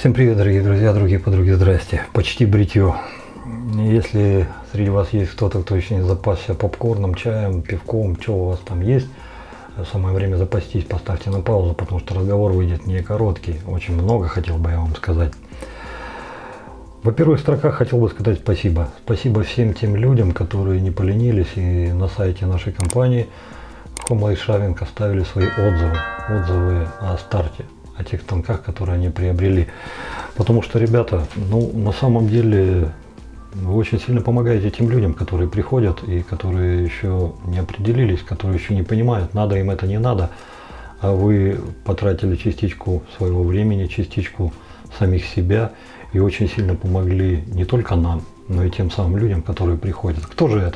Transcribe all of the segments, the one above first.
Всем привет, дорогие друзья, другие подруги, здрасте. Почти бритье. Если среди вас есть кто-то, кто еще не запасся попкорном, чаем, пивком, что у вас там есть, самое время запастись, поставьте на паузу, потому что разговор выйдет не короткий. Очень много хотел бы я вам сказать. Во первых строках хотел бы сказать спасибо. Спасибо всем тем людям, которые не поленились и на сайте нашей компании Home Life Shaving оставили свои отзывы о старте, о тех станках, которые они приобрели. Потому что, ребята, на самом деле вы очень сильно помогаете тем людям, которые приходят и которые еще не определились, которые еще не понимают, надо им это, не надо. А вы потратили частичку своего времени, частичку самих себя и очень сильно помогли не только нам, но и тем самым людям, которые приходят. Кто же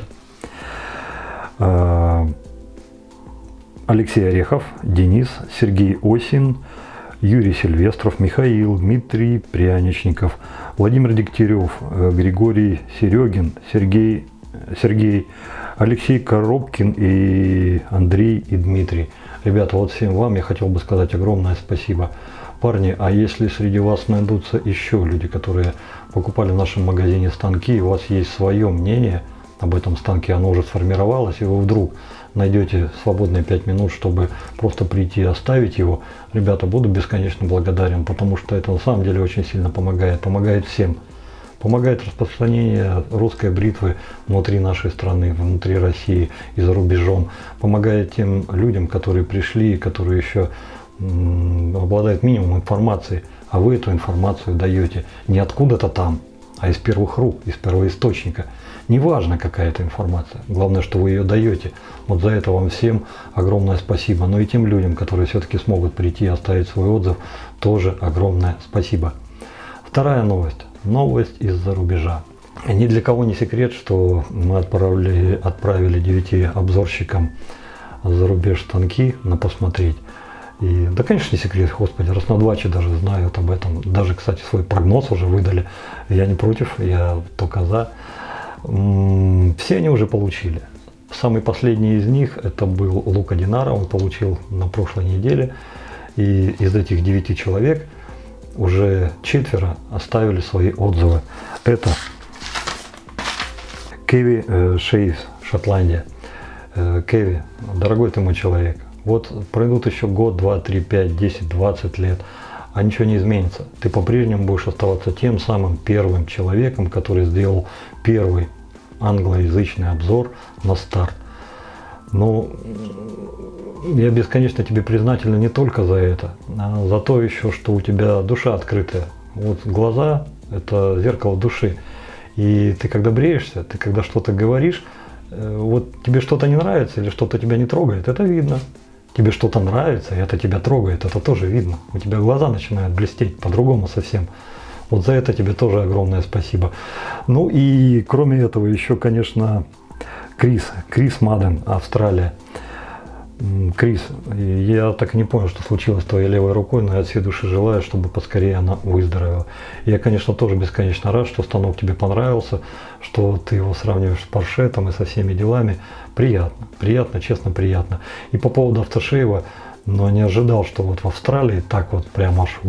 это? Алексей Орехов, Денис, Сергей Осин, Юрий Сильвестров, Михаил, Дмитрий Пряничников, Владимир Дегтярев, Григорий Серегин, Сергей, Алексей Коробкин и Андрей и Дмитрий. Ребята, вот всем вам я хотел бы сказать огромное спасибо. Парни, а если среди вас найдутся еще люди, которые покупали в нашем магазине станки, и у вас есть свое мнение об этом станке, оно уже сформировалось, и вы вдруг найдете свободные 5 минут, чтобы просто прийти и оставить его, ребята, буду бесконечно благодарен, потому что это на самом деле очень сильно помогает всем. Помогает распространение русской бритвы внутри нашей страны, внутри России и за рубежом. Помогает тем людям, которые пришли, которые еще обладают минимумом информации, а вы эту информацию даете не откуда-то там, а из первых рук, из первоисточника. Неважно, какая это информация, главное, что вы ее даете. Вот за это вам всем огромное спасибо. Но и тем людям, которые все-таки смогут прийти и оставить свой отзыв, тоже огромное спасибо. Вторая новость. Новость из-за рубежа. Ни для кого не секрет, что мы отправили 9 обзорщикам за рубеж станки на посмотреть. И, да, конечно, не секрет, господи, Роснадвачи даже знают об этом. Даже, кстати, свой прогноз уже выдали. Я не против, я только за. Все они уже получили. Самый последний из них это был Лука Динара, он получил на прошлой неделе. И из этих 9 человек уже 4 оставили свои отзывы. Это Кеви Шейф, Шотландия. Кеви, дорогой ты мой человек, вот пройдут еще год, 2, 3, 5, 10, 20 лет, а ничего не изменится. Ты по-прежнему будешь оставаться тем самым первым человеком, который сделал первый англоязычный обзор на старт. Но я бесконечно тебе признателен не только за это, а за то еще, что у тебя душа открытая. Вот глаза – это зеркало души. И ты когда бреешься, ты когда что-то говоришь, вот тебе что-то не нравится или что-то тебя не трогает, это видно. Тебе что-то нравится, и это тебя трогает, это тоже видно. У тебя глаза начинают блестеть по-другому совсем. Вот за это тебе тоже огромное спасибо. Ну и кроме этого еще, конечно, Крис Маден, Австралия. Крис, я так и не понял, что случилось с твоей левой рукой, но я от всей души желаю, чтобы поскорее она выздоровела. Я, конечно, тоже бесконечно рад, что станок тебе понравился, что ты его сравниваешь с Поршетом и со всеми делами. Приятно, честно приятно. И по поводу автошейва, но не ожидал, что вот в Австралии так вот прям аж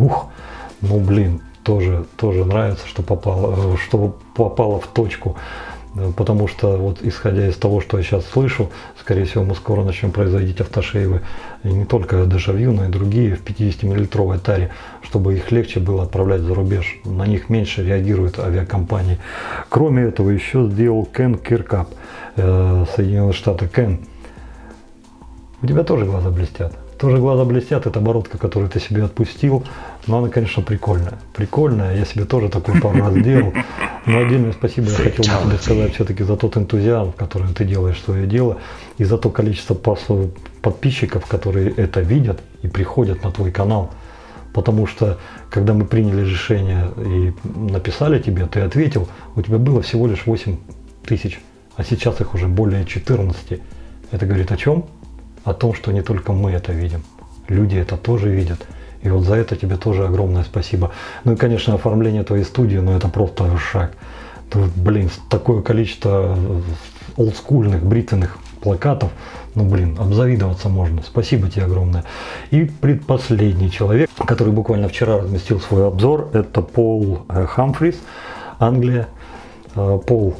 тоже нравится, что попало в точку. Потому что вот исходя из того, что я сейчас слышу, скорее всего мы скоро начнем производить автошейвы, и не только Дежавью, но и другие в 50-миллилитровой таре, чтобы их легче было отправлять за рубеж. На них меньше реагируют авиакомпании. Кроме этого еще сделал Кен Киркап, Соединенные Штаты. Кен, у тебя тоже глаза блестят. Тоже глаза блестят, это оборотка, которую ты себе отпустил, но она, конечно, прикольная, я себе тоже такую пару раз делал, но отдельное спасибо я хотел бы тебе сказать все-таки за тот энтузиазм, которым ты делаешь свое дело, и за то количество подписчиков, которые это видят и приходят на твой канал, потому что, когда мы приняли решение и написали тебе, ты ответил, у тебя было всего лишь 8 тысяч, а сейчас их уже более 14, это говорит о чем? О том, что не только мы это видим, люди это тоже видят. И вот за это тебе тоже огромное спасибо. Ну и, конечно, оформление твоей студии, ну это просто шаг. Тут, блин, такое количество олдскульных, бритвенных плакатов. Ну, блин, обзавидоваться можно. Спасибо тебе огромное. И предпоследний человек, который буквально вчера разместил свой обзор, это Пол Хамфрис, Англия. Пол,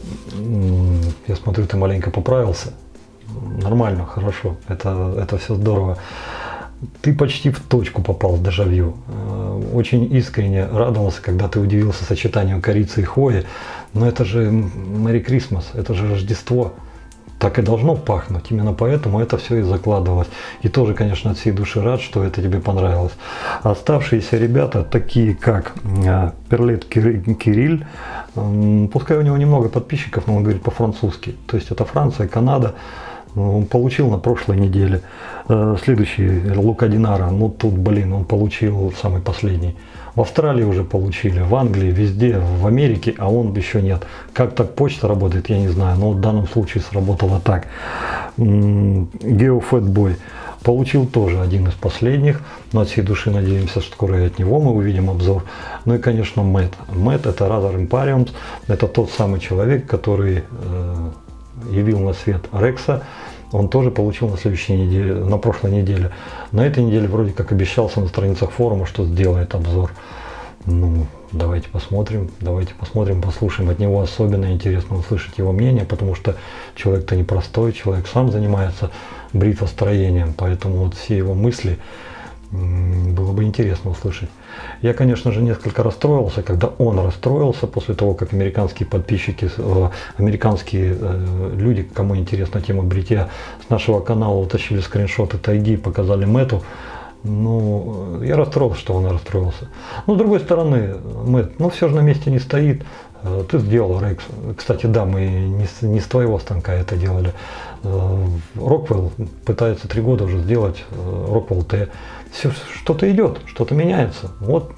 я смотрю, ты маленько поправился. Нормально, хорошо, это все здорово. Ты почти в точку попал с дежавю. Очень искренне радовался, когда ты удивился сочетанию корицы и хвои. Но это же Merry Christmas, это же Рождество. Так и должно пахнуть. Именно поэтому это все и закладывалось. И тоже, конечно, от всей души рад, что это тебе понравилось. Оставшиеся ребята, такие как Перлет Кириль, пускай у него немного подписчиков, но он говорит по-французски. То есть это Франция, Канада. Он получил на прошлой неделе. Следующий, Лука Динара, ну тут, блин, он получил самый последний. В Австралии уже получили, в Англии, везде, в Америке, а он еще нет. Как так почта работает, я не знаю, но в данном случае сработало так. GeoFatBoy получил тоже один из последних, но от всей души надеемся, что скоро и от него мы увидим обзор. Ну и, конечно, Мэтт. Мэтт — это Rather Imperiums, это тот самый человек, который явил на свет Рекса. Он тоже получил на следующей неделе, на прошлой неделе. На этой неделе вроде как обещался на страницах форума, что сделает обзор. Ну, давайте посмотрим, послушаем. От него особенно интересно услышать его мнение, потому что человек-то непростой, человек сам занимается бритвостроением, поэтому вот все его мысли было бы интересно услышать. Я, конечно же, несколько расстроился, когда он расстроился после того, как американские подписчики, американские люди, кому интересна тема бритья, с нашего канала утащили скриншоты тайги и показали Мэтту. Ну, я расстроился, что он расстроился. Но с другой стороны, Мэтт, ну все же на месте не стоит. Ты сделал Рекс. Кстати, да, мы не с твоего станка это делали. Роквелл пытается 3 года уже сделать Роквелл Т. Все, что-то идет, что-то меняется. Вот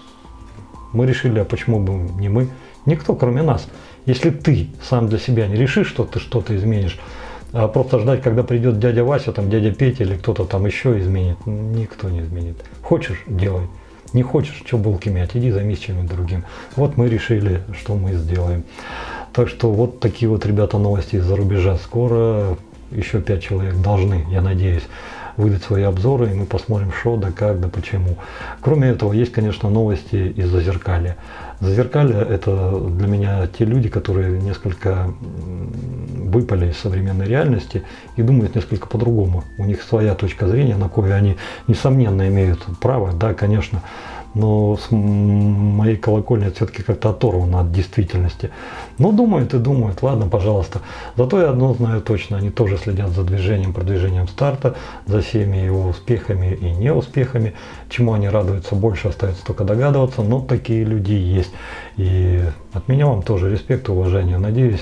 мы решили, а почему бы не мы? Никто, кроме нас. Если ты сам для себя не решишь, что ты что-то изменишь, а просто ждать, когда придет дядя Вася, там дядя Петя или кто-то там еще изменит, никто не изменит. Хочешь — делай. Не хочешь, что булки мять, иди займись чем-нибудь другим. Вот мы решили, что мы сделаем. Так что вот такие вот, ребята, новости из-за рубежа. Скоро еще 5 человек должны, я надеюсь, выдать свои обзоры, и мы посмотрим, что, да как, да почему. Кроме этого, есть, конечно, новости из Зазеркалья. Зазеркалье — это для меня те люди, которые несколько выпали из современной реальности и думают несколько по-другому. У них своя точка зрения, на кое они, несомненно, имеют право, да, конечно, но с моей колокольни все-таки как-то оторвано от действительности. Но думают и думают, ладно, пожалуйста. Зато я одно знаю точно, они тоже следят за движением, продвижением старта, за всеми его успехами и неуспехами. Чему они радуются больше, остается только догадываться, но такие люди есть. И от меня вам тоже респект и уважение. Надеюсь,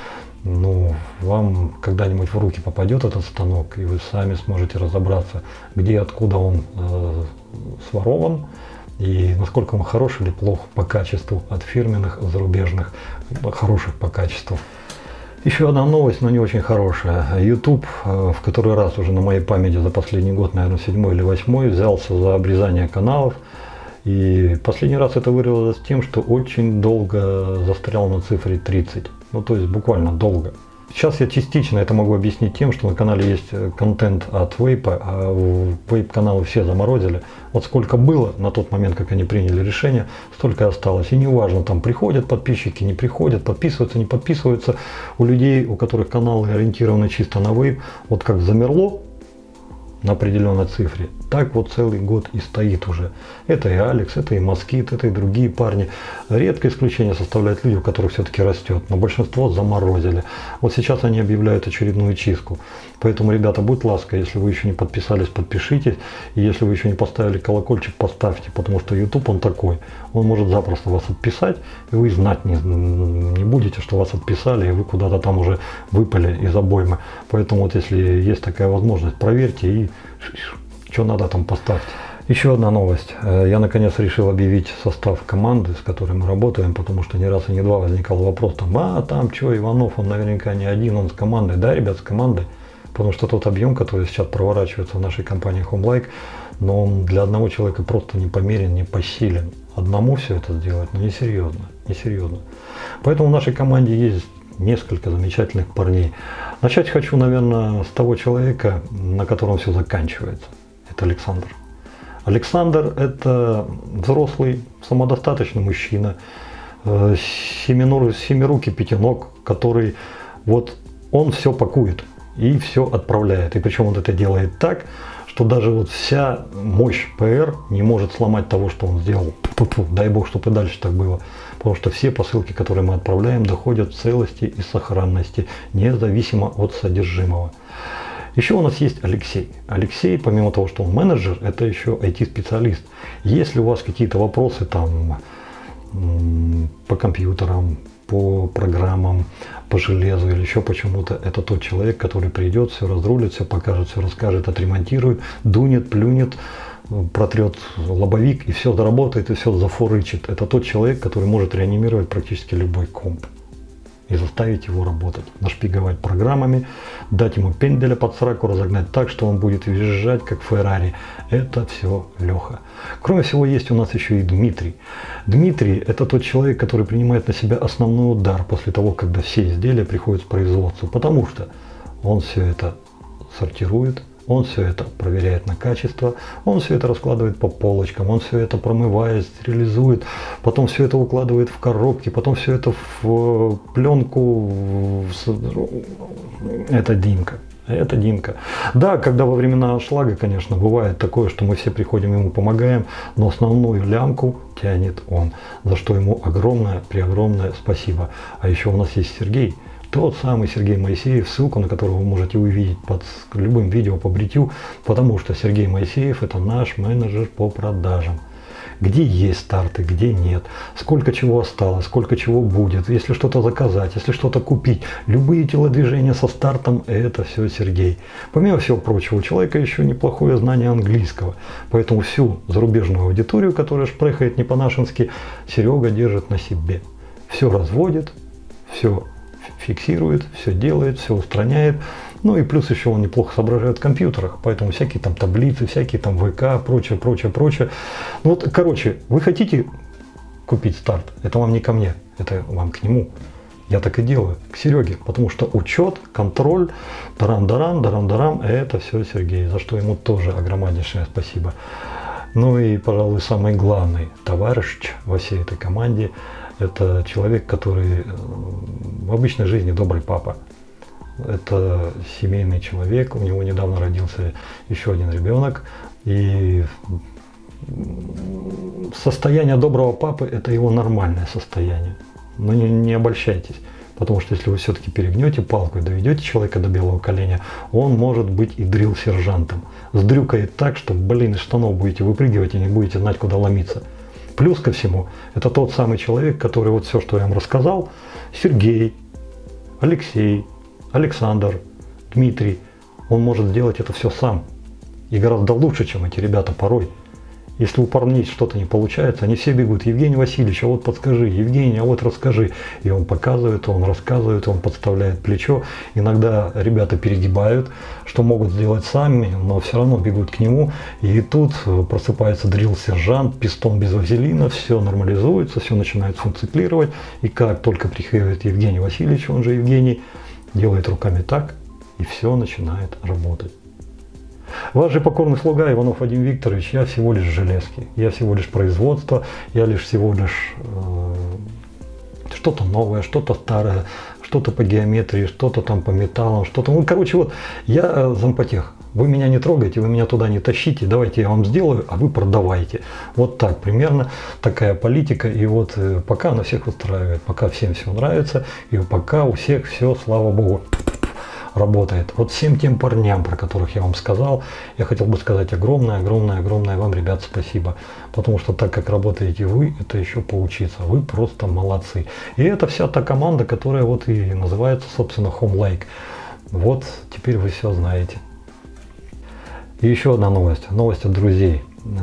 ну, вам когда-нибудь в руки попадет этот станок, и вы сами сможете разобраться, где и откуда он сворован, и насколько он хорош или плох по качеству от фирменных, зарубежных, хороших по качеству. Еще одна новость, но не очень хорошая. YouTube в который раз уже на моей памяти за последний год, наверное, 7 или 8, взялся за обрезание каналов. И последний раз это выразилось тем, что очень долго застрял на цифре 30. Ну, то есть буквально долго. Сейчас я частично это могу объяснить тем, что на канале есть контент от вейпа, а вейп-каналы все заморозили. Вот сколько было на тот момент, как они приняли решение, столько и осталось. И неважно, там приходят подписчики, не приходят, подписываются, не подписываются. У людей, у которых каналы ориентированы чисто на вейп, вот как замерло на определенной цифре, так вот целый год и стоит уже. Это и Алекс, это и Москит, это и другие парни. Редкое исключение составляют люди, у которых все-таки растет, но большинство заморозили. Вот сейчас они объявляют очередную чистку. Поэтому, ребята, будь ласка, если вы еще не подписались, подпишитесь. И если вы еще не поставили колокольчик, поставьте, потому что YouTube он такой. Он может запросто вас отписать, и вы знать не будете, что вас отписали, и вы куда-то там уже выпали из обоймы. Поэтому вот если есть такая возможность, проверьте и что надо там поставьте. Еще одна новость. Я наконец решил объявить состав команды, с которой мы работаем, потому что не раз и не два возникал вопрос, там что, Иванов, он наверняка не один, он с командой. Да, ребят, с командой. Потому что тот объем, который сейчас проворачивается в нашей компании HomeLike, но он для одного человека просто не померен, не посилен. Одному все это сделать, но несерьезно. Поэтому в нашей команде есть несколько замечательных парней. Начать хочу, наверное, с того человека, на котором все заканчивается. Это Александр. Александр – это взрослый, самодостаточный мужчина, семирукий пятиног, который вот он все пакует и все отправляет. И причем он это делает так, что даже вот вся мощь ПР не может сломать того, что он сделал. Дай бог, чтобы и дальше так было. Потому что все посылки, которые мы отправляем, доходят в целости и сохранности, независимо от содержимого. Еще у нас есть Алексей. Алексей, помимо того, что он менеджер, это еще IT-специалист. Если у вас какие-то вопросы там по компьютерам, по программам, по железу или еще почему-то, это тот человек, который придет, все разрулит, все покажет, все расскажет, отремонтирует, дунет, плюнет, протрет лобовик и все заработает, и все зафорычит. Это тот человек, который может реанимировать практически любой комп и заставить его работать, нашпиговать программами, дать ему пенделя под сраку, разогнать так, что он будет визжать, как Феррари. Это все Леха. Кроме всего, есть у нас еще и Дмитрий. Дмитрий – это тот человек, который принимает на себя основной удар после того, когда все изделия приходят в производство, потому что он все это сортирует, он все это проверяет на качество, он все это раскладывает по полочкам, он все это промывает, стерилизует, потом все это укладывает в коробки, потом все это в пленку. Это Димка. Это Димка. Да, когда во времена шлага, конечно, бывает такое, что мы все приходим, ему помогаем, но основную лямку тянет он, за что ему огромное спасибо. А еще у нас есть Сергей. Тот самый Сергей Моисеев, ссылку на которого вы можете увидеть под любым видео по бритью, потому что Сергей Моисеев – это наш менеджер по продажам. Где есть старты, где нет, сколько чего осталось, сколько чего будет, если что-то заказать, если что-то купить. Любые телодвижения со стартом – это все Сергей. Помимо всего прочего, у человека еще неплохое знание английского, поэтому всю зарубежную аудиторию, которая шпрехает не по-нашенски, Серега держит на себе. Все разводит, все фиксирует, все делает, все устраняет. Ну и плюс еще он неплохо соображает в компьютерах, поэтому всякие там таблицы, всякие там ВК, прочее. Ну вот, короче, вы хотите купить старт, это вам не ко мне, это вам к нему. Я так и делаю, к Сереге, потому что учет, контроль, дарам, это все Сергей, за что ему тоже огромнейшее спасибо. Ну и, пожалуй, самый главный товарищ во всей этой команде – это человек, который в обычной жизни добрый папа. Это семейный человек, у него недавно родился еще один ребенок. И состояние доброго папы – это его нормальное состояние. Но не обольщайтесь. Потому что если вы все-таки перегнете палку и доведете человека до белого коленя, он может быть и дрилл-сержантом. Сдрюкает так, что, из штанов будете выпрыгивать и не будете знать, куда ломиться. Плюс ко всему, это тот самый человек, который вот все, что я вам рассказал, Сергей, Алексей, Александр, Дмитрий, он может сделать это все сам. И гораздо лучше, чем эти ребята порой. Если у парней что-то не получается, они все бегут: Евгений Васильевич, а вот подскажи, Евгений, а вот расскажи. И он показывает, он рассказывает, он подставляет плечо. Иногда ребята перегибают, что могут сделать сами, но все равно бегут к нему. И тут просыпается дрилл-сержант, пистон без вазелина, все нормализуется, все начинает функционировать. И как только приходит Евгений Васильевич, он же Евгений, делает руками так, и все начинает работать. Ваш же покорный слуга Иванов Вадим Викторович, я всего лишь железки, я всего лишь производство, я всего лишь что-то новое, что-то старое, что-то по геометрии, что-то там по металлам, что-то. Ну, короче, вот я зампотех. Вы меня не трогаете, вы меня туда не тащите, давайте я вам сделаю, а вы продавайте. Вот так примерно такая политика. И вот пока она всех устраивает, пока всем все нравится, и пока у всех все, слава богу, работает. Вот всем тем парням, про которых я вам сказал, я хотел бы сказать огромное вам, ребят, спасибо. Потому что так как работаете вы, это еще поучиться. Вы просто молодцы. И это вся та команда, которая вот и называется, собственно, Home Like. Вот теперь вы все знаете. И еще одна новость. Новость от друзей.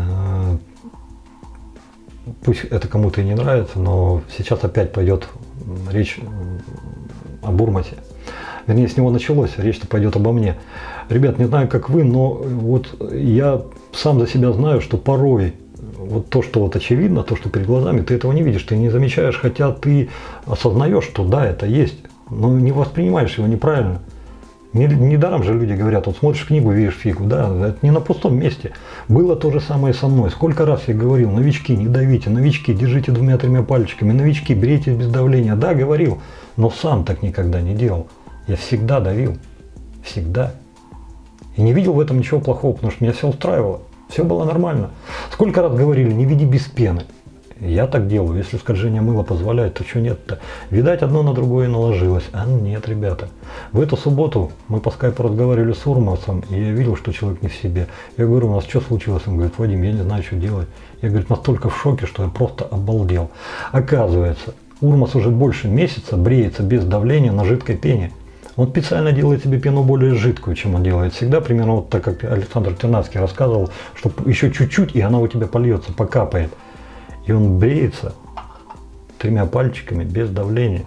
Пусть это кому-то и не нравится, но сейчас опять пойдет речь о Бурмасе. Вернее, с него началось, речь-то пойдет обо мне. Ребят, не знаю, как вы, но вот я сам за себя знаю, что порой вот то, что вот очевидно, то, что перед глазами, ты этого не видишь, ты не замечаешь, хотя ты осознаешь, что да, это есть. но не воспринимаешь его неправильно. Недаром же люди говорят, вот смотришь книгу, видишь фигу, да, это не на пустом месте. Было то же самое со мной. Сколько раз я говорил, новички, не давите, новички, держите 2-3 пальчиками, новички, берите без давления. Да, говорил, но сам так никогда не делал. Я всегда давил, всегда. И не видел в этом ничего плохого, потому что меня все устраивало, все было нормально. Сколько раз говорили, не веди без пены. Я так делаю, если скольжение мыла позволяет, то что нет-то? Видать, одно на другое наложилось. А нет, ребята. В эту субботу мы по скайпу разговаривали с Урмасом, и я видел, что человек не в себе. Я говорю, у нас что случилось? Он говорит, Вадим, я не знаю, что делать. Я, говорит, настолько в шоке, что я просто обалдел. Оказывается, Урмас уже больше месяца бреется без давления на жидкой пене. Он специально делает себе пену более жидкую, чем он делает всегда. Примерно вот так, как Александр Тернацкий рассказывал, что еще чуть-чуть, и она у тебя польется, покапает. И он бреется 3 пальчиками без давления.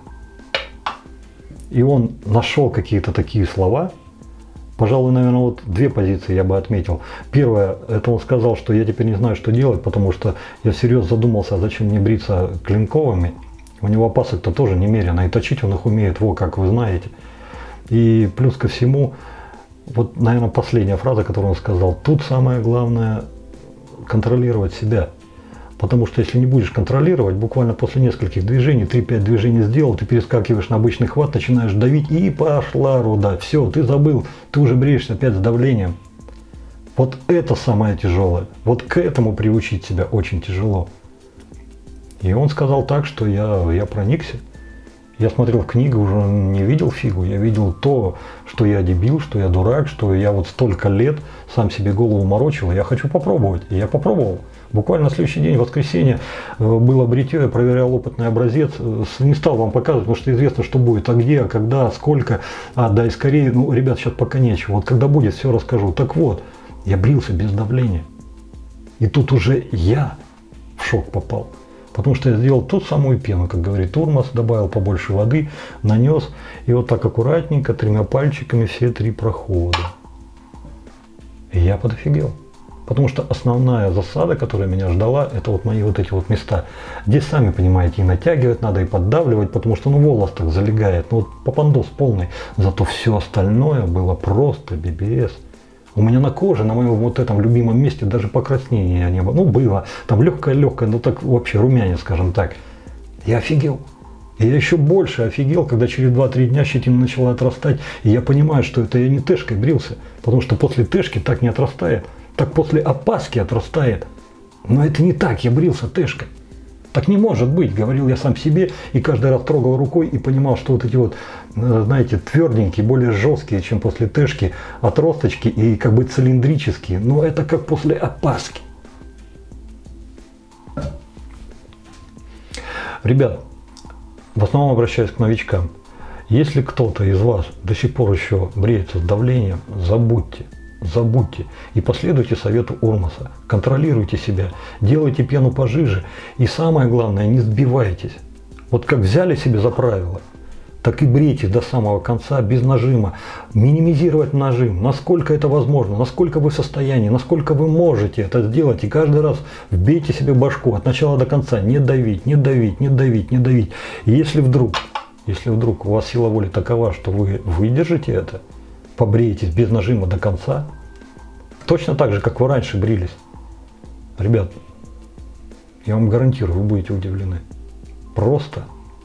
И он нашел какие-то такие слова. Пожалуй, наверное, вот 2 позиции я бы отметил. Первое, это он сказал, что я теперь не знаю, что делать, потому что я всерьез задумался, а зачем мне бриться клинковыми. У него опасок-то тоже немерено, и точить он их умеет, как вы знаете. И плюс ко всему, вот, наверное, последняя фраза, которую он сказал, тут самое главное контролировать себя. Потому что если не будешь контролировать, буквально после нескольких движений, 3-5 движений сделал, ты перескакиваешь на обычный хват, начинаешь давить и пошла руда. Все, ты забыл, ты уже бреешься опять с давлением. Вот это самое тяжелое. Вот к этому приучить себя очень тяжело. И он сказал так, что я проникся. Я смотрел книгу, уже не видел фигу, я видел то, что я дебил, что я дурак, что я вот столько лет сам себе голову морочил, и я хочу попробовать. И я попробовал. Буквально на следующий день, в воскресенье, было бритье, я проверял опытный образец, не стал вам показывать, потому что известно, что будет, а где, а когда, сколько, да и скорее, ну, ребят, сейчас пока нечего, вот когда будет, все расскажу. Так вот, я брился без давления, и тут уже я в шок попал, потому что я сделал ту самую пену, как говорит Урмас, добавил побольше воды, нанес, и вот так аккуратненько, 3 пальчиками все 3 прохода, и я подофигел. Потому что основная засада, которая меня ждала, это вот мои вот эти вот места. Здесь, сами понимаете, и натягивать надо, и поддавливать, потому что, ну, волос так залегает. Ну, вот попандос полный. Зато все остальное было просто BBS. У меня на коже, на моем вот этом любимом месте даже покраснения не было. Ну, было. Там легкое-легкое, ну, так вообще румянец, скажем так. Я офигел. И я еще больше офигел, когда через 2-3 дня щетина начала отрастать. И я понимаю, что это я не тэшкой брился. Потому что после тэшки так не отрастает. Так после опаски отрастает. Но это не так, я брился тэшкой. Так не может быть, говорил я сам себе, и каждый раз трогал рукой и понимал, что вот эти вот, знаете, тверденькие, более жесткие, чем после тэшки, отросточки и как бы цилиндрические. Но это как после опаски. Ребят, в основном обращаюсь к новичкам. Если кто-то из вас до сих пор еще бреется с давлением, забудьте. Забудьте и последуйте совету Урмаса. Контролируйте себя, делайте пену пожиже. И самое главное, не сбивайтесь. Вот как взяли себе за правило, так и брейте до самого конца без нажима. Минимизировать нажим, насколько это возможно, насколько вы в состоянии, насколько вы можете это сделать. И каждый раз вбейте себе башку от начала до конца. Не давить, не давить, не давить, не давить. И если вдруг у вас сила воли такова, что вы выдержите это, побреетесь без нажима до конца, точно так же, как вы раньше брились. Ребят, я вам гарантирую, вы будете удивлены. Просто.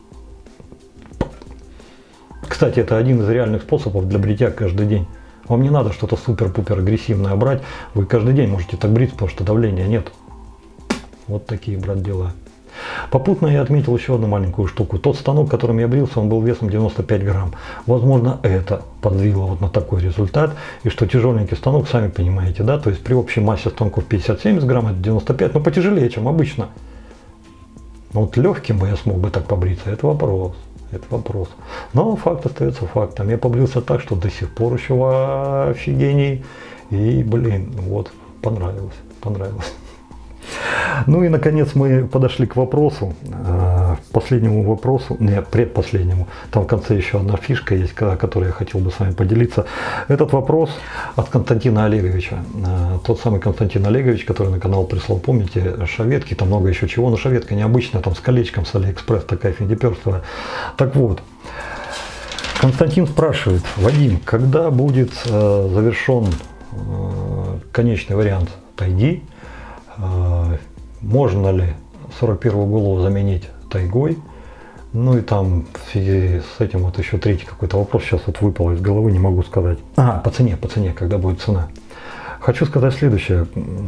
Кстати, это один из реальных способов для бритья каждый день. Вам не надо что-то супер-пупер агрессивное брать. Вы каждый день можете так брить, потому что давления нет. Вот такие, брат, дела. Попутно я отметил еще одну маленькую штуку. Тот станок, которым я брился, он был весом 95 грамм. Возможно, это подвигло вот на такой результат. И что тяжеленький станок, сами понимаете, да? То есть при общей массе станков 50-70 грамм, это 95, но потяжелее, чем обычно. Но вот легким бы я смог бы так побриться, это вопрос. Это вопрос. Но факт остается фактом. Я побрился так, что до сих пор еще в офигении. И, блин, вот, понравилось. Ну и, наконец, мы подошли к вопросу, последнему вопросу, нет, предпоследнему. Там в конце еще одна фишка есть, о которой я хотел бы с вами поделиться. Этот вопрос от Константина Олеговича. Тот самый Константин Олегович, который на канал прислал, помните, шаветки, там много еще чего, но шаветка необычная, там с колечком с Алиэкспресс, такая финдиперствая. Так вот, Константин спрашивает: Вадим, когда будет завершен конечный вариант тайги? Можно ли 41-ю голову заменить тайгой? Ну и там в связи с этим вот еще третий какой-то вопрос сейчас вот выпал из головы, не могу сказать. По цене, когда будет цена. Хочу сказать следующее.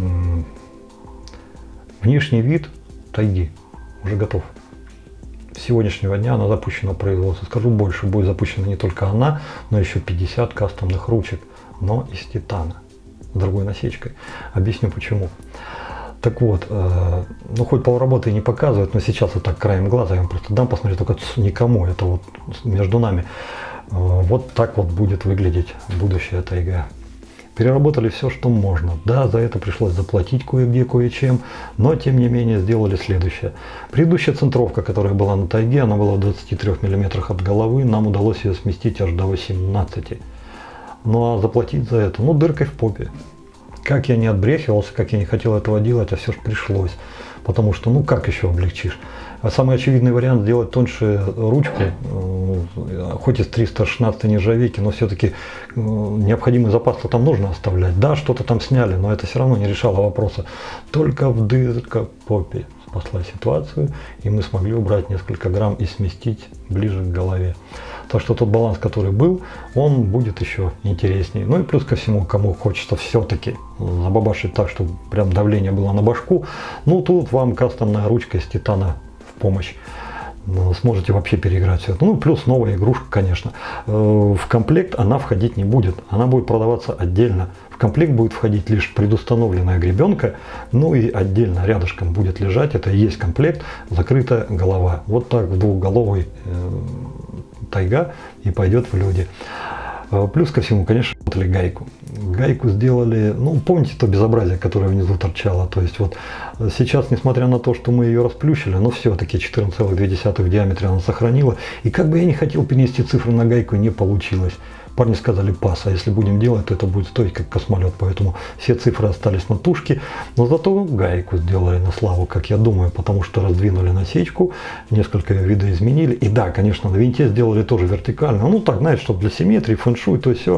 Внешний вид тайги уже готов. С сегодняшнего дня она запущена в производство. Скажу больше, будет запущена не только она, но еще 50 кастомных ручек, но из титана, с другой насечкой. Объясню почему. Так вот, ну хоть полработы и не показывают, но сейчас вот так краем глаза я вам просто дам посмотреть, только никому, это вот между нами. Вот так вот будет выглядеть будущая тайга. Переработали все, что можно. Да, за это пришлось заплатить кое-где, кое-чем, но тем не менее сделали следующее. Предыдущая центровка, которая была на тайге, она была в 23 мм от головы, нам удалось ее сместить аж до 18. Ну а заплатить за это, ну дыркой в попе. Как я не отбрехивался, как я не хотел этого делать, а все же пришлось. Потому что, ну как еще облегчишь? А самый очевидный вариант сделать тоньше ручку, хоть из 316 нержавейки, но все-таки необходимый запас-то там нужно оставлять. Да, что-то там сняли, но это все равно не решало вопроса. Только в дырка попе спасла ситуацию, и мы смогли убрать несколько грамм и сместить ближе к голове. Так что тот баланс, который был, он будет еще интереснее. Ну и плюс ко всему, кому хочется все-таки забабашить так, чтобы прям давление было на башку, ну тут вам кастомная ручка из титана в помощь. Сможете вообще переиграть все это. Ну плюс новая игрушка, конечно. В комплект она входить не будет, она будет продаваться отдельно. В комплект будет входить лишь предустановленная гребенка, ну и отдельно рядышком будет лежать, это и есть комплект, закрытая голова. Вот так в двухголовый тайга и пойдет в люди. Плюс ко всему, конечно, работали гайку. Гайку сделали, ну, помните то безобразие, которое внизу торчало? То есть вот сейчас, несмотря на то, что мы ее расплющили, но все-таки 14,2 в диаметре она сохранила. И как бы я не хотел перенести цифры на гайку, не получилось. Парни сказали пас, а если будем делать, то это будет стоить как космолет. Поэтому все цифры остались на тушке. Но зато гайку сделали на славу, как я думаю, потому что раздвинули насечку, несколько видоизменили. И да, конечно, на винте сделали тоже вертикально. Ну так, знаете, чтобы для симметрии, фэншуй, то все.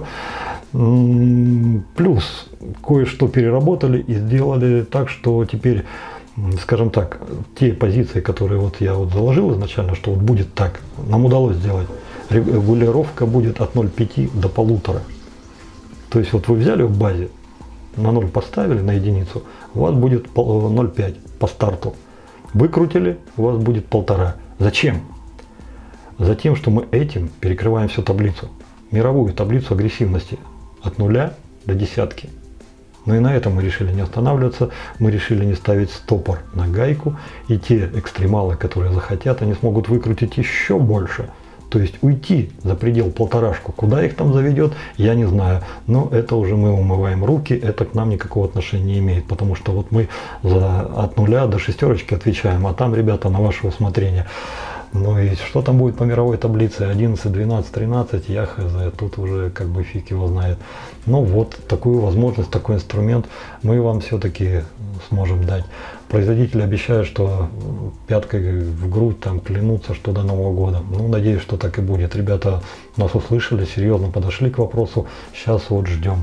Плюс кое-что переработали и сделали так, что теперь, скажем так, те позиции, которые вот я вот заложил изначально, что вот будет так, нам удалось сделать. Регулировка будет от 0,5 до 1,5. То есть вот вы взяли в базе, на 0 поставили, на единицу, у вас будет 0,5 по старту. Выкрутили, у вас будет 1,5. Зачем? Затем, что мы этим перекрываем всю таблицу. Мировую таблицу агрессивности от 0 до десятки. Но и на этом мы решили не останавливаться, мы решили не ставить стопор на гайку. И те экстремалы, которые захотят, они смогут выкрутить еще больше. То есть уйти за предел 1,5, куда их там заведет, я не знаю. Но это уже мы умываем руки, это к нам никакого отношения не имеет. Потому что вот мы от 0 до 6 отвечаем, а там, ребята, на ваше усмотрение. Ну и что там будет по мировой таблице, 11, 12, 13, я хз, тут уже как бы фиг его знает. Ну вот, такую возможность, такой инструмент мы вам все-таки сможем дать. Производители обещают, что пяткой в грудь там клянутся, что до Нового года. Ну, надеюсь, что так и будет. Ребята нас услышали, серьезно подошли к вопросу, сейчас вот ждем.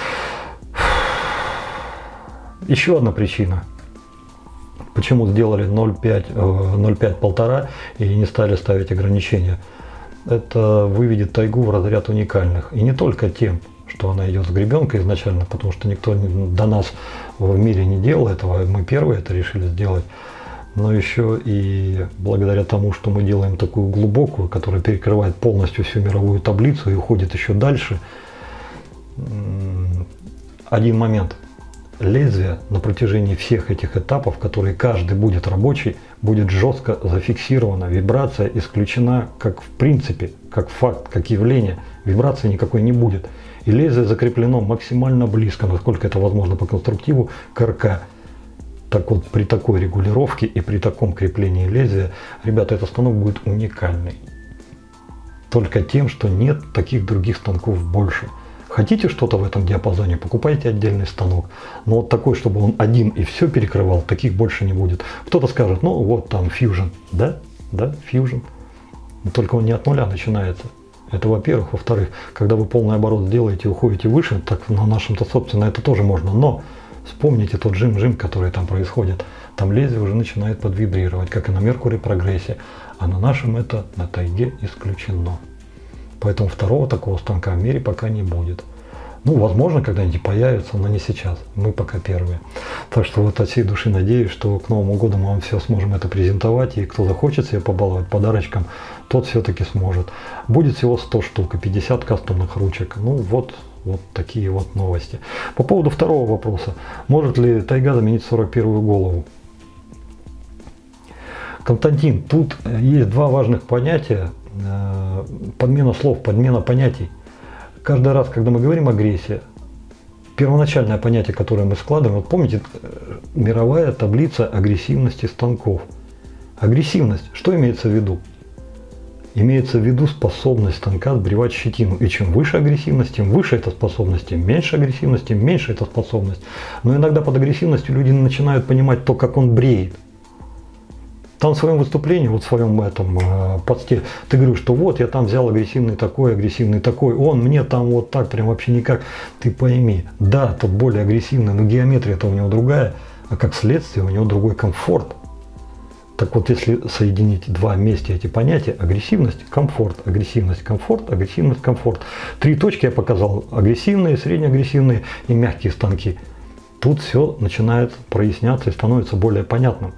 Еще одна причина. Почему сделали 0,5, 1,5 и не стали ставить ограничения? Это выведет тайгу в разряд уникальных. И не только тем, что она идет с гребенкой изначально, потому что никто до нас в мире не делал этого, мы первые это решили сделать. Но еще и благодаря тому, что мы делаем такую глубокую, которая перекрывает полностью всю мировую таблицу и уходит еще дальше. Один момент. Лезвие на протяжении всех этих этапов, которые каждый будет рабочий, будет жестко зафиксировано. Вибрация исключена как в принципе, как факт, как явление. Вибрации никакой не будет. И лезвие закреплено максимально близко, насколько это возможно по конструктиву, к РК. Так вот, при такой регулировке и при таком креплении лезвия, ребята, этот станок будет уникальный. Только тем, что нет таких других станков больше. Хотите что-то в этом диапазоне, покупайте отдельный станок. Но вот такой, чтобы он один и все перекрывал, таких больше не будет. Кто-то скажет, ну вот там Fusion. Да, Fusion. Только он не от нуля начинается. Это во-первых. Во-вторых, когда вы полный оборот сделаете и уходите выше, так на нашем-то, собственно, это тоже можно. Но вспомните тот жим-жим, который там происходит. Там лезвие уже начинает подвибрировать, как и на Меркурий прогрессе. А на нашем это на тайге исключено. Поэтому второго такого станка в мире пока не будет. Ну, возможно, когда-нибудь появится, но не сейчас. Мы пока первые. Так что вот от всей души надеюсь, что к Новому году мы вам все сможем это презентовать. И кто захочет себе побаловать подарочком, тот все-таки сможет. Будет всего 100 штук и 50 кастомных ручек. Ну, вот такие вот новости. По поводу второго вопроса. Может ли тайга заменить 41-ю голову? Константин, тут есть два важных понятия. Подмена слов, подмена понятий. Каждый раз, когда мы говорим агрессия, первоначальное понятие, которое мы складываем, вот помните, мировая таблица агрессивности станков. Агрессивность, что имеется в виду? Имеется в виду способность станка сбривать щетину. И чем выше агрессивность, тем выше эта способность, тем меньше агрессивность, тем меньше эта способность. Но иногда под агрессивностью люди начинают понимать то, как он бреет. Там в своем выступлении, вот в своем этом посте, ты говоришь, что вот я там взял агрессивный такой, он мне там вот так прям вообще никак. Ты пойми, да, тот более агрессивный, но геометрия-то у него другая, а как следствие у него другой комфорт. Так вот, если соединить два вместе эти понятия, агрессивность, комфорт, агрессивность, комфорт, агрессивность, комфорт. Три точки я показал, агрессивные, среднеагрессивные и мягкие станки. Тут все начинает проясняться и становится более понятным.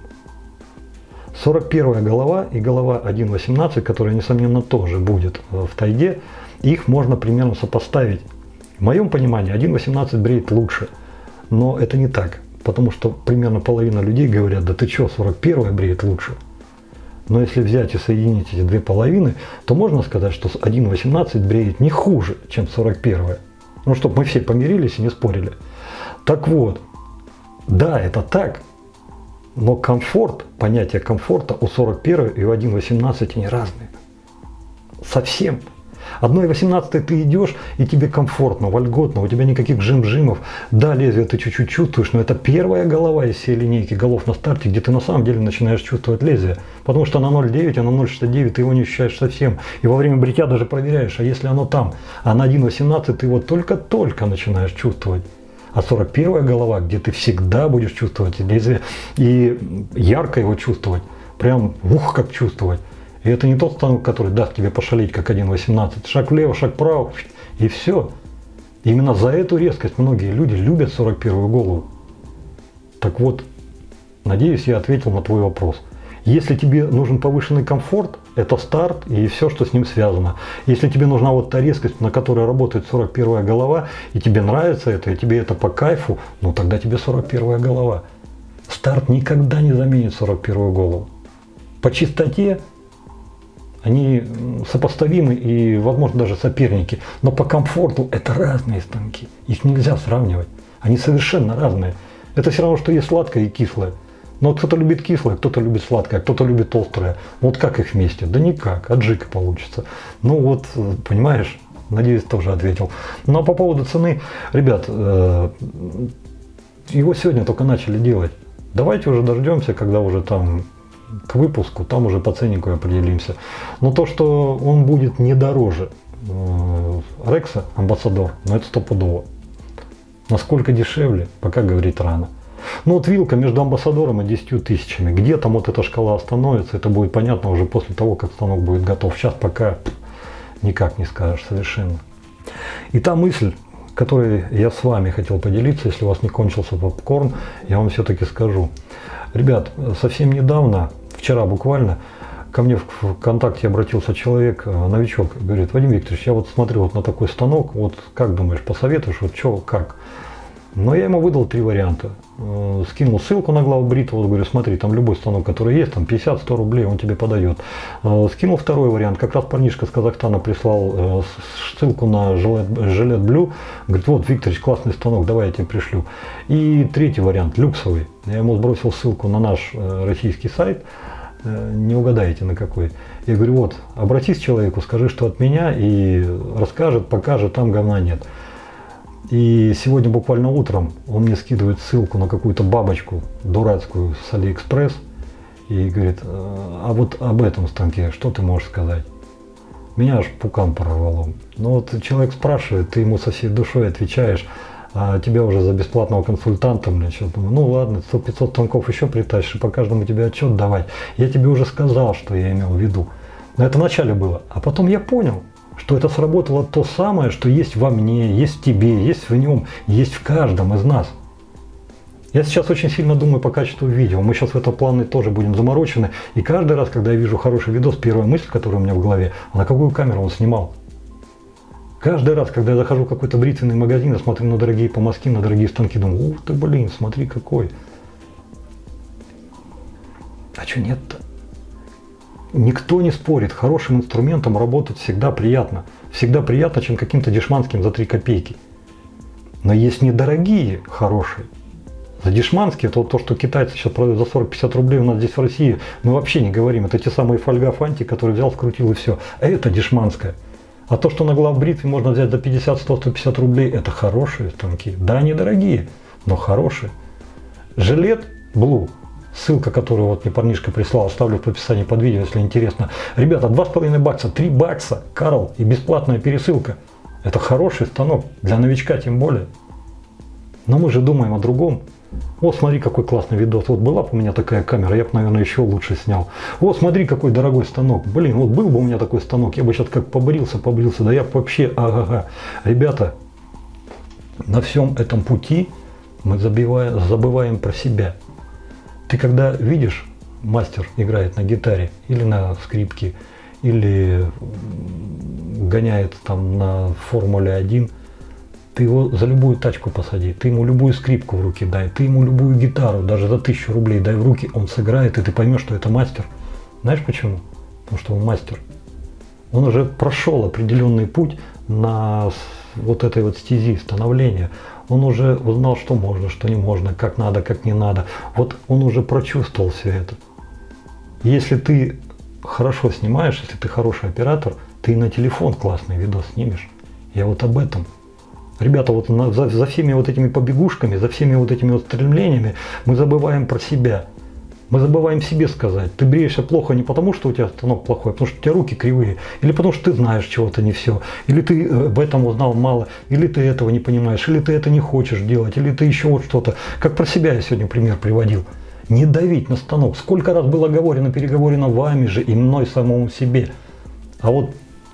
41-я голова и голова 1.18, которая, несомненно, тоже будет в тайге, их можно примерно сопоставить. В моем понимании 1.18 бреет лучше, но это не так, потому что примерно половина людей говорят, да ты что, 41-я бреет лучше. Но если взять и соединить эти две половины, то можно сказать, что 1.18 бреет не хуже, чем 41-я. Ну, чтобы мы все помирились и не спорили. Так вот, да, это так. Но комфорт, понятие комфорта у 41 и у 1.18 они разные. Совсем. 1.18 ты идешь, и тебе комфортно, вольготно, у тебя никаких жим-жимов. Да, лезвие ты чуть-чуть чувствуешь, но это первая голова из всей линейки голов на старте, где ты на самом деле начинаешь чувствовать лезвие. Потому что на 0.9, а на 0.69 ты его не ощущаешь совсем. И во время бритья даже проверяешь, а если оно там, а на 1.18 ты его только-только начинаешь чувствовать. А 41-я голова, где ты всегда будешь чувствовать лезвие и ярко его чувствовать, прям ух, как чувствовать. И это не тот станок, который даст тебе пошалить, как 1.18. Шаг влево, шаг вправо, и все. Именно за эту резкость многие люди любят 41-ю голову. Так вот, надеюсь, я ответил на твой вопрос. Если тебе нужен повышенный комфорт, это старт и все, что с ним связано. Если тебе нужна вот та резкость, на которой работает 41-я голова, и тебе нравится это, и тебе это по кайфу, ну тогда тебе 41-я голова. Старт никогда не заменит 41-ю голову. По чистоте они сопоставимы и, возможно, даже соперники. Но по комфорту это разные станки. Их нельзя сравнивать. Они совершенно разные. Это все равно, что есть сладкое и кислое. Но кто-то любит кислое, кто-то любит сладкое, кто-то любит острое. Вот как их вместе? Да никак, аджика получится. Ну вот, понимаешь, надеюсь, тоже ответил. Ну а по поводу цены, ребят, его сегодня только начали делать. Давайте уже дождемся, когда уже там к выпуску, там уже по ценнику определимся. Но то, что он будет не дороже Рекса Амбассадор, но это стопудово. Насколько дешевле, пока говорить рано. Ну вот вилка между Амбассадором и 10 тысячами. Где там вот эта шкала остановится, это будет понятно уже после того, как станок будет готов. Сейчас пока никак не скажешь совершенно. И та мысль, которой я с вами хотел поделиться, если у вас не кончился попкорн, я вам все-таки скажу. Ребят, совсем недавно, вчера буквально, ко мне в ВКонтакте обратился человек, новичок, говорит: Вадим Викторович, я вот смотрю вот на такой станок, вот как думаешь, посоветуешь, вот что, как? Но я ему выдал 3 варианта. Скинул ссылку на главбрит, вот говорю, смотри, там любой станок, который есть, там 50-100 рублей, он тебе подает. Скинул второй вариант, как раз парнишка с Казахстана прислал ссылку на Жилет Блю, говорит: вот, Викторович, классный станок, давай я тебе пришлю. И третий вариант, люксовый, я ему сбросил ссылку на наш российский сайт, не угадаете на какой. Я говорю: вот, обратись к человеку, скажи, что от меня, и расскажет, покажет, там говна нет. И сегодня буквально утром он мне скидывает ссылку на какую-то бабочку дурацкую с Алиэкспресс и говорит: а вот об этом станке что ты можешь сказать? Меня аж пукан прорвало. Ну вот человек спрашивает, ты ему со всей душой отвечаешь, а тебя уже за бесплатного консультанта, что-то, ну ладно, 100-500 станков еще притащишь, и по каждому тебе отчет давать. Я тебе уже сказал, что я имел в виду. Но это вначале было. А потом я понял, что это сработало то самое, что есть во мне, есть в тебе, есть в нем, есть в каждом из нас. Я сейчас очень сильно думаю по качеству видео. Мы сейчас в этом плане тоже будем заморочены. И каждый раз, когда я вижу хороший видос, первая мысль, которая у меня в голове, а на какую камеру он снимал. Каждый раз, когда я захожу в какой-то бритвенный магазин, я смотрю на дорогие помазки, на дорогие станки, думаю, ух ты, блин, смотри какой. А что нет-то? Никто не спорит, хорошим инструментом работать всегда приятно. Всегда приятно, чем каким-то дешманским за 3 копейки. Но есть недорогие, хорошие. За дешманские, это вот то, что китайцы сейчас продают за 40-50 рублей у нас здесь в России, мы вообще не говорим. Это те самые фольга фанти, которые взял, скрутил и все. А это дешманское. А то, что на главбритве можно взять за 50, 100, 150 рублей, это хорошие станки. Да, они дорогие, но хорошие. Жилет Blue, ссылка, которую вот мне парнишка прислал, оставлю в описании под видео, если интересно. Ребята, 2,5 бакса, 3 бакса, Карл, и бесплатная пересылка. Это хороший станок, для новичка тем более. Но мы же думаем о другом. Вот смотри, какой классный видос. Вот была бы у меня такая камера, я бы, наверное, еще лучше снял. Вот смотри, какой дорогой станок. Блин, вот был бы у меня такой станок, я бы сейчас как побрился, да я бы вообще, ага-га. Ребята, на всем этом пути мы забываем про себя. Ты когда видишь, мастер играет на гитаре или на скрипке, или гоняет там на Формуле 1, ты его за любую тачку посади, ты ему любую скрипку в руки дай, ты ему любую гитару, даже за 1000 рублей дай в руки, он сыграет, и ты поймешь, что это мастер. Знаешь почему? Потому что он мастер. Он уже прошел определенный путь на вот этой вот стези становления. Он уже узнал, что можно, что не можно, как надо, как не надо. Вот он уже прочувствовал все это. Если ты хорошо снимаешь, если ты хороший оператор, ты и на телефон классный видос снимешь. Я вот об этом. Ребята, вот за всеми вот этими побегушками, за всеми вот этими вот стремлениями мы забываем про себя. Мы забываем себе сказать, ты бреешься плохо не потому, что у тебя станок плохой, а потому что у тебя руки кривые, или потому что ты знаешь чего-то не все, или ты об этом узнал мало, или ты этого не понимаешь, или ты это не хочешь делать, или ты еще вот что-то. Как про себя я сегодня пример приводил. Не давить на станок. Сколько раз было переговорено вами же и мной самому себе. А вот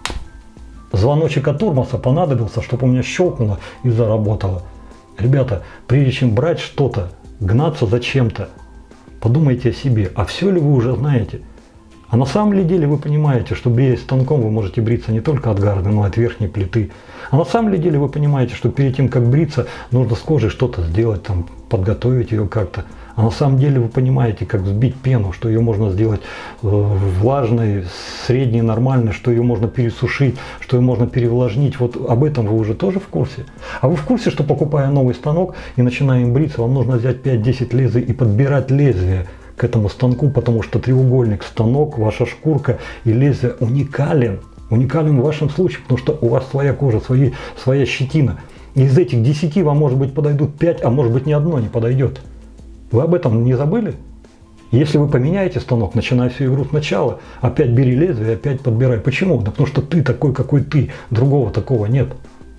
звоночек от тормоза понадобился, чтобы у меня щелкнуло и заработало. Ребята, прежде чем брать что-то, гнаться за чем-то, подумайте о себе, а все ли вы уже знаете? А на самом ли деле вы понимаете, что бреясь станком вы можете бриться не только от гарды, но и от верхней плиты? А на самом ли деле вы понимаете, что перед тем, как бриться, нужно с кожей что-то сделать, там, подготовить ее как-то? А на самом деле вы понимаете, как взбить пену, что ее можно сделать влажной, средней, нормальной, что ее можно пересушить, что ее можно перевлажнить. Вот об этом вы уже тоже в курсе? А вы в курсе, что покупая новый станок и начиная им бриться, вам нужно взять 5-10 лезвий и подбирать лезвие к этому станку, потому что треугольник, станок, ваша шкурка и лезвие уникален. Уникален в вашем случае, потому что у вас своя кожа, своя щетина. И из этих 10 вам, может быть, подойдут 5, а может быть, ни одно не подойдет. Вы об этом не забыли? Если вы поменяете станок, начиная всю игру сначала, опять бери лезвие, опять подбирай. Почему? Да потому что ты такой, какой ты. Другого такого нет.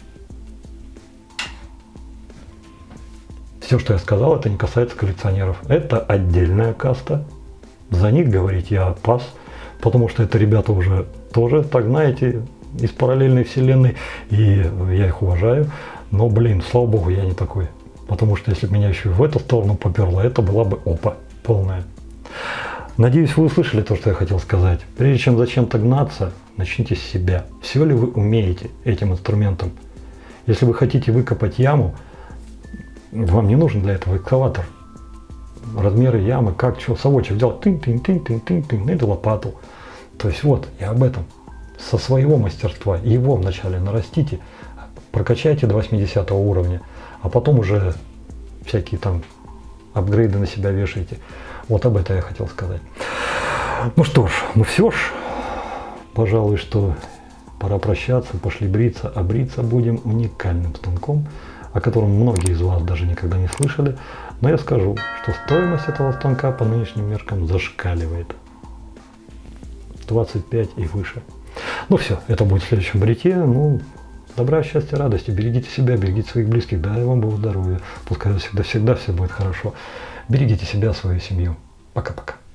Все, что я сказал, это не касается коллекционеров. Это отдельная каста. За них говорить я пас, потому что это ребята уже тоже, так знаете, из параллельной вселенной. И я их уважаю. Но, блин, слава богу, я не такой. Потому что если бы меня еще в эту сторону поперло, это была бы опа полная. Надеюсь, вы услышали то, что я хотел сказать. Прежде чем зачем-то гнаться, начните с себя. Все ли вы умеете этим инструментом? Если вы хотите выкопать яму, вам не нужен для этого экскаватор. Размеры ямы, как, что, совочек взял, тынь-тынь-тынь-тынь-тынь, и лопату. То есть вот, я об этом. Со своего мастерства, его вначале нарастите, прокачайте до 80 уровня. А потом уже всякие там апгрейды на себя вешаете. Вот об этом я хотел сказать. Ну что ж, ну все ж, пожалуй, что пора прощаться, пошли бриться. А бриться будем уникальным станком, о котором многие из вас даже никогда не слышали. Но я скажу, что стоимость этого станка по нынешним меркам зашкаливает. 25 и выше. Ну все, это будет в следующем брите. Ну, добра, счастья, радости. Берегите себя, берегите своих близких. Дай вам Бог здоровья. Пускай всегда-всегда все будет хорошо. Берегите себя, свою семью. Пока-пока.